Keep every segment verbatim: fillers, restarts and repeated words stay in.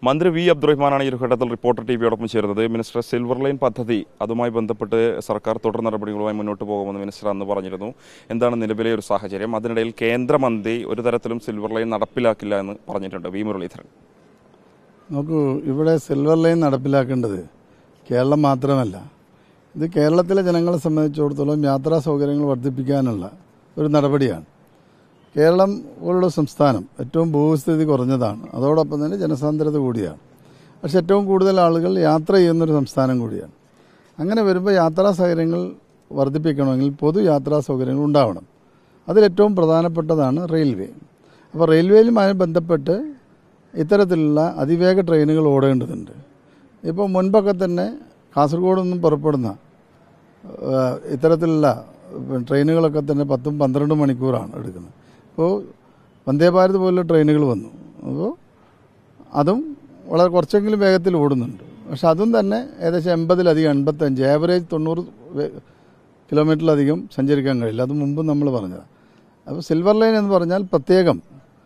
മന്ത്രി വി അബ്ദുറഹ്മാനാണ് ഈ ഒരു ഘട്ടത്തിൽ റിപ്പോർട്ടർ ടി വിയോടൊപ്പം ചേരുന്നത്. മിനിസ്റ്റർ, സിൽവർ ലൈൻ പദ്ധതി അതുമായി ബന്ധപ്പെട്ട് സർക്കാർ തുടർ നടപടികളുമായി മുന്നോട്ട് പോകുമെന്ന് മിനിസ്റ്റർ അന്ന് പറഞ്ഞിരുന്നു. എന്താണ് നിലവിലെ ഒരു സാഹചര്യം? അതിനിടയിൽ കേന്ദ്രമന്ത്രി ഒരു തരത്തിലും സിൽവർ ലൈൻ നടപ്പിലാക്കില്ല എന്ന് പറഞ്ഞിട്ടുണ്ട്. വി മുരളീധരൻ. നോക്കൂ, ഇവിടെ സിൽവർ ലൈൻ നടപ്പിലാക്കേണ്ടത് കേരളം മാത്രമല്ല. ഇത് കേരളത്തിലെ ജനങ്ങളെ സംബന്ധിച്ചിടത്തോളം യാത്രാ സൗകര്യങ്ങൾ വർദ്ധിപ്പിക്കാനുള്ള ഒരു നടപടിയാണ്. കേരളം പോലുള്ള സംസ്ഥാനം ഏറ്റവും ഭൂസ്ഥിതി കുറഞ്ഞതാണ്, അതോടൊപ്പം തന്നെ ജനസാന്ദ്രത കൂടിയാണ്. പക്ഷെ ഏറ്റവും കൂടുതൽ ആളുകൾ യാത്ര ചെയ്യുന്നൊരു സംസ്ഥാനം കൂടിയാണ്. അങ്ങനെ വരുമ്പോൾ യാത്രാ സൗകര്യങ്ങൾ വർദ്ധിപ്പിക്കണമെങ്കിൽ പൊതു യാത്രാ സൗകര്യങ്ങൾ ഉണ്ടാവണം. അതിലേറ്റവും പ്രധാനപ്പെട്ടതാണ് റെയിൽവേ. അപ്പോൾ റെയിൽവേയുമായി ബന്ധപ്പെട്ട് ഇത്തരത്തിലുള്ള അതിവേഗ ട്രെയിനുകൾ ഓടേണ്ടതുണ്ട്. ഇപ്പോൾ മുൻപൊക്കെ തന്നെ കാസർഗോഡ് നിന്നും പുറപ്പെടുന്ന ഇത്തരത്തിലുള്ള ട്രെയിനുകളൊക്കെ തന്നെ പത്തും പന്ത്രണ്ട് മണിക്കൂറാണ് എടുക്കുന്നത്. ഇപ്പോൾ വന്ദേ ഭാരത് പോലുള്ള ട്രെയിനുകൾ വന്നു. അപ്പോൾ അതും വളരെ കുറച്ചെങ്കിലും വേഗത്തിൽ ഓടുന്നുണ്ട്. പക്ഷെ അതും തന്നെ ഏകദേശം എൺപതിലധികം എൺപത്തഞ്ച് ആവറേജ് തൊണ്ണൂറ് കിലോമീറ്ററിലധികം സഞ്ചരിക്കാൻ കഴിയില്ല. അത് മുമ്പ് നമ്മൾ പറഞ്ഞതാണ്. അപ്പോൾ സിൽവർ ലൈൻ എന്ന് പറഞ്ഞാൽ പ്രത്യേകം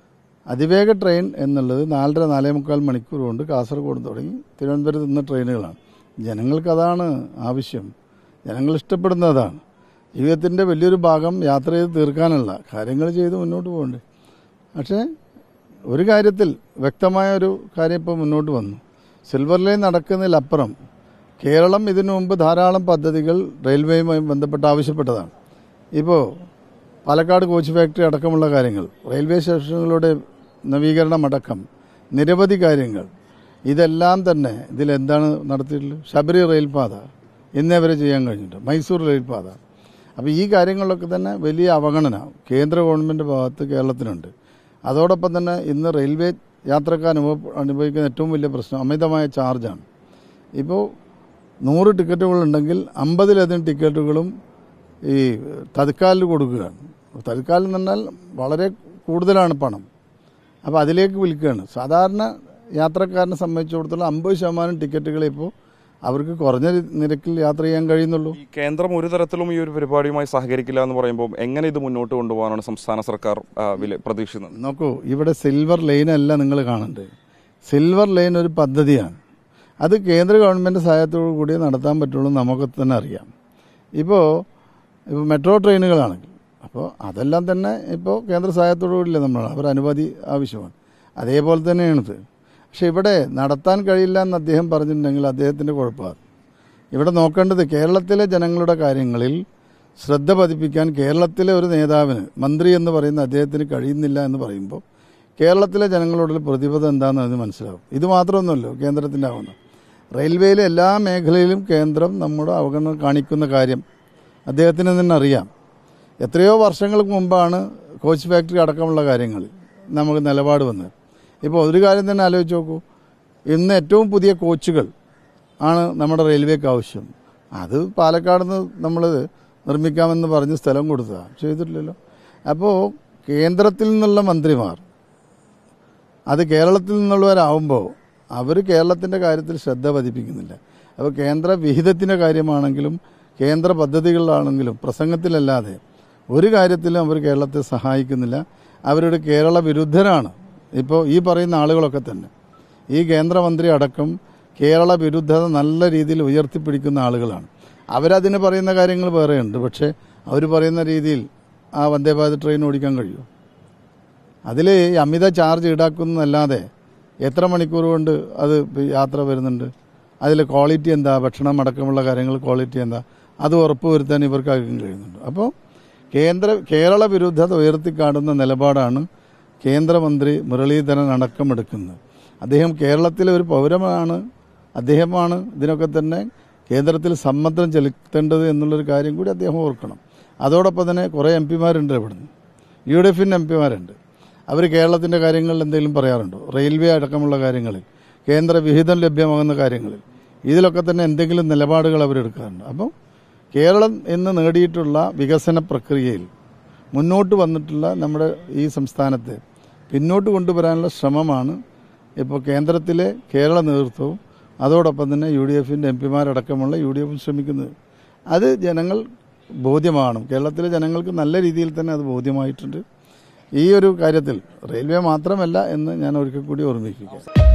അതിവേഗ ട്രെയിൻ എന്നുള്ളത് നാലര നാലേ മുക്കാൽ മണിക്കൂർ കൊണ്ട് കാസർഗോഡ് തുടങ്ങി തിരുവനന്തപുരത്ത് നിന്ന് ട്രെയിനുകളാണ്. ജനങ്ങൾക്കതാണ് ആവശ്യം, ജനങ്ങൾ ഇഷ്ടപ്പെടുന്നതാണ്. ജീവിതത്തിൻ്റെ വലിയൊരു ഭാഗം യാത്ര ചെയ്ത് തീർക്കാനുള്ള കാര്യങ്ങൾ ചെയ്ത് മുന്നോട്ട് പോകണ്ടേ. പക്ഷേ ഒരു കാര്യത്തിൽ വ്യക്തമായ ഒരു കാര്യം ഇപ്പോൾ മുന്നോട്ട് വന്നു. സിൽവർ ലൈൻ നടക്കുന്നതിലപ്പുറം കേരളം ഇതിനു മുമ്പ് ധാരാളം പദ്ധതികൾ റെയിൽവേയുമായി ബന്ധപ്പെട്ട് ആവശ്യപ്പെട്ടതാണ്. ഇപ്പോൾ പാലക്കാട് കോച്ച് ഫാക്ടറി അടക്കമുള്ള കാര്യങ്ങൾ, റെയിൽവേ സ്റ്റേഷനുകളുടെ നവീകരണം അടക്കം നിരവധി കാര്യങ്ങൾ, ഇതെല്ലാം തന്നെ ഇതിലെന്താണ് നടത്തിയിട്ടുള്ളത്? ശബരി റെയിൽപാത ഇന്നേ വരെ ചെയ്യാൻ കഴിഞ്ഞിട്ടുണ്ട്, മൈസൂർ റെയിൽപാത. അപ്പോൾ ഈ കാര്യങ്ങളിലൊക്കെ തന്നെ വലിയ അവഗണന കേന്ദ്ര ഗവൺമെൻറ് ഭാഗത്ത് കേരളത്തിനുണ്ട്. അതോടൊപ്പം തന്നെ ഇന്ന് റെയിൽവേ യാത്രക്കാർ അനുഭവ അനുഭവിക്കുന്ന ഏറ്റവും വലിയ പ്രശ്നം അമിതമായ ചാർജാണ്. ഇപ്പോൾ നൂറ് ടിക്കറ്റുകളുണ്ടെങ്കിൽ അമ്പതിലധികം ടിക്കറ്റുകളും ഈ തത്കാലിൽ കൊടുക്കുകയാണ്. തത്കാലം എന്ന് പറഞ്ഞാൽ വളരെ കൂടുതലാണ് പണം. അപ്പോൾ അതിലേക്ക് വിൽക്കുകയാണ്. സാധാരണ യാത്രക്കാരനെ സംബന്ധിച്ചിടത്തോളം അമ്പത് ശതമാനം ടിക്കറ്റുകളെ ഇപ്പോൾ അവർക്ക് കുറഞ്ഞ നിരക്കിൽ യാത്ര ചെയ്യാൻ കഴിയുന്നുള്ളൂ. കേന്ദ്രം ഒരു തരത്തിലും ഈ ഒരു പരിപാടിയുമായി സഹകരിക്കില്ല എന്ന് പറയുമ്പോൾ എങ്ങനെ ഇത് മുന്നോട്ട് കൊണ്ടുപോകാനാണ് സംസ്ഥാന സർക്കാർ പ്രതീക്ഷിക്കുന്നത്? നോക്കൂ, ഇവിടെ സിൽവർ ലൈൻ അല്ല നിങ്ങൾ കാണേണ്ടത്. സിൽവർ ലൈൻ ഒരു പദ്ധതിയാണ്. അത് കേന്ദ്ര ഗവൺമെൻറ് സഹായത്തോടു കൂടി നടത്താൻ പറ്റുള്ളൂ, നമുക്ക് തന്നെ അറിയാം. ഇപ്പോൾ ഇപ്പോൾ മെട്രോ ട്രെയിനുകളാണെങ്കിൽ അപ്പോൾ അതെല്ലാം തന്നെ ഇപ്പോൾ കേന്ദ്ര സഹായത്തോടു കൂടിയില്ല, നമ്മൾ അവർ അനുമതി ആവശ്യമാണ്. അതേപോലെ തന്നെയാണിത്. പക്ഷെ ഇവിടെ നടത്താൻ കഴിയില്ല എന്ന് അദ്ദേഹം പറഞ്ഞിട്ടുണ്ടെങ്കിൽ അദ്ദേഹത്തിൻ്റെ കുഴപ്പമാണ്. ഇവിടെ നോക്കേണ്ടത് കേരളത്തിലെ ജനങ്ങളുടെ കാര്യങ്ങളിൽ ശ്രദ്ധ പതിപ്പിക്കാൻ കേരളത്തിലെ ഒരു നേതാവിന്, മന്ത്രി എന്ന് പറയുന്ന അദ്ദേഹത്തിന് കഴിയുന്നില്ല എന്ന് പറയുമ്പോൾ കേരളത്തിലെ ജനങ്ങളോടുള്ള പ്രതിബദ്ധത എന്താണെന്ന് അതിന് മനസ്സിലാവും. ഇത് മാത്രമൊന്നുമല്ലോ കേന്ദ്രത്തിൻ്റെ ആവുന്നത്. റെയിൽവേയിലെ എല്ലാ മേഖലയിലും കേന്ദ്രം നമ്മുടെ അവഗണന കാണിക്കുന്ന കാര്യം അദ്ദേഹത്തിന് തന്നെ അറിയാം. എത്രയോ വർഷങ്ങൾക്ക് മുമ്പാണ് കോച്ച് ഫാക്ടറി അടക്കമുള്ള കാര്യങ്ങളിൽ നമുക്ക് നിലപാട് വന്നത്. ഇപ്പോൾ ഒരു കാര്യം തന്നെ ആലോചിച്ച് നോക്കൂ, ഇന്ന് ഏറ്റവും പുതിയ കോച്ചുകൾ ആണ് നമ്മുടെ റെയിൽവേക്ക് ആവശ്യം. അത് പാലക്കാട് നിന്ന് നമ്മൾ നിർമ്മിക്കാമെന്ന് പറഞ്ഞ് സ്ഥലം കൊടുത്തതാണ്, ചെയ്തിട്ടില്ലല്ലോ. അപ്പോൾ കേന്ദ്രത്തിൽ നിന്നുള്ള മന്ത്രിമാർ അത് കേരളത്തിൽ നിന്നുള്ളവരാകുമ്പോൾ അവർ കേരളത്തിൻ്റെ കാര്യത്തിൽ ശ്രദ്ധ പതിപ്പിക്കുന്നില്ല. അപ്പോൾ കേന്ദ്ര വിഹിതത്തിൻ്റെ കാര്യമാണെങ്കിലും കേന്ദ്ര പദ്ധതികളിലാണെങ്കിലും പ്രസംഗത്തിലല്ലാതെ ഒരു കാര്യത്തിലും അവർ കേരളത്തെ സഹായിക്കുന്നില്ല. അവരുടെ കേരള വിരുദ്ധരാണ് ഇപ്പോൾ ഈ പറയുന്ന ആളുകളൊക്കെ തന്നെ. ഈ കേന്ദ്രമന്ത്രി അടക്കം കേരള വിരുദ്ധത നല്ല രീതിയിൽ ഉയർത്തിപ്പിടിക്കുന്ന ആളുകളാണ്. അവരതിന് പറയുന്ന കാര്യങ്ങൾ വേറെയുണ്ട്. പക്ഷേ അവർ പറയുന്ന രീതിയിൽ ആ വന്ദേ ഭാരത് ട്രെയിൻ ഓടിക്കാൻ കഴിയുമോ? അതിൽ അമിത ചാർജ് ഈടാക്കുന്നതല്ലാതെ എത്ര മണിക്കൂർ കൊണ്ട് അത് യാത്ര വരുന്നുണ്ട്? അതിൽ ക്വാളിറ്റി എന്താ, ഭക്ഷണം അടക്കമുള്ള കാര്യങ്ങൾ ക്വാളിറ്റി എന്താ, അത് ഉറപ്പുവരുത്താൻ ഇവർക്കാർക്കും കഴിയുന്നുണ്ട്. അപ്പോൾ കേന്ദ്ര കേരള വിരുദ്ധത ഉയർത്തിക്കാട്ടുന്ന നിലപാടാണ് കേന്ദ്രമന്ത്രി മുരളീധരൻ അടക്കമെടുക്കുന്നത്. അദ്ദേഹം കേരളത്തിലെ ഒരു പൗരനാണ്, അദ്ദേഹമാണ് ഇതിനൊക്കെ തന്നെ കേന്ദ്രത്തിൽ സമ്മർദ്ദം ചെലുത്തേണ്ടത് എന്നുള്ളൊരു കാര്യം കൂടി അദ്ദേഹം ഓർക്കണം. അതോടൊപ്പം തന്നെ കുറേ എം പിമാരുണ്ട് ഇവിടുന്ന്, യു ഡി എഫിൻ്റെ എം പിമാരുണ്ട്. അവർ കേരളത്തിൻ്റെ കാര്യങ്ങളിൽ എന്തെങ്കിലും പറയാറുണ്ടോ? റെയിൽവേ അടക്കമുള്ള കാര്യങ്ങളിൽ, കേന്ദ്ര വിഹിതം ലഭ്യമാകുന്ന കാര്യങ്ങളിൽ, ഇതിലൊക്കെ തന്നെ എന്തെങ്കിലും നിലപാടുകൾ അവരെടുക്കാറുണ്ട്. അപ്പോൾ കേരളം ഇന്ന് നേടിയിട്ടുള്ള വികസന പ്രക്രിയയിൽ മുന്നോട്ട് വന്നിട്ടുള്ള നമ്മുടെ ഈ സംസ്ഥാനത്തെ പിന്നോട്ട് കൊണ്ടുവരാനുള്ള ശ്രമമാണ് ഇപ്പോൾ കേന്ദ്രത്തിലെ കേരള നേതൃത്വവും അതോടൊപ്പം തന്നെ യു ഡി എഫിൻ്റെ എം പിമാരടക്കമുള്ള യു ഡി എഫും ശ്രമിക്കുന്നത്. അത് ജനങ്ങൾ ബോധ്യമാണ്. കേരളത്തിലെ ജനങ്ങൾക്ക് നല്ല രീതിയിൽ തന്നെ അത് ബോധ്യമായിട്ടുണ്ട്. ഈ ഒരു കാര്യത്തിൽ റെയിൽവേ മാത്രമല്ല എന്ന് ഞാൻ ഒരിക്കൽ കൂടി ഓർമ്മിപ്പിക്കുക.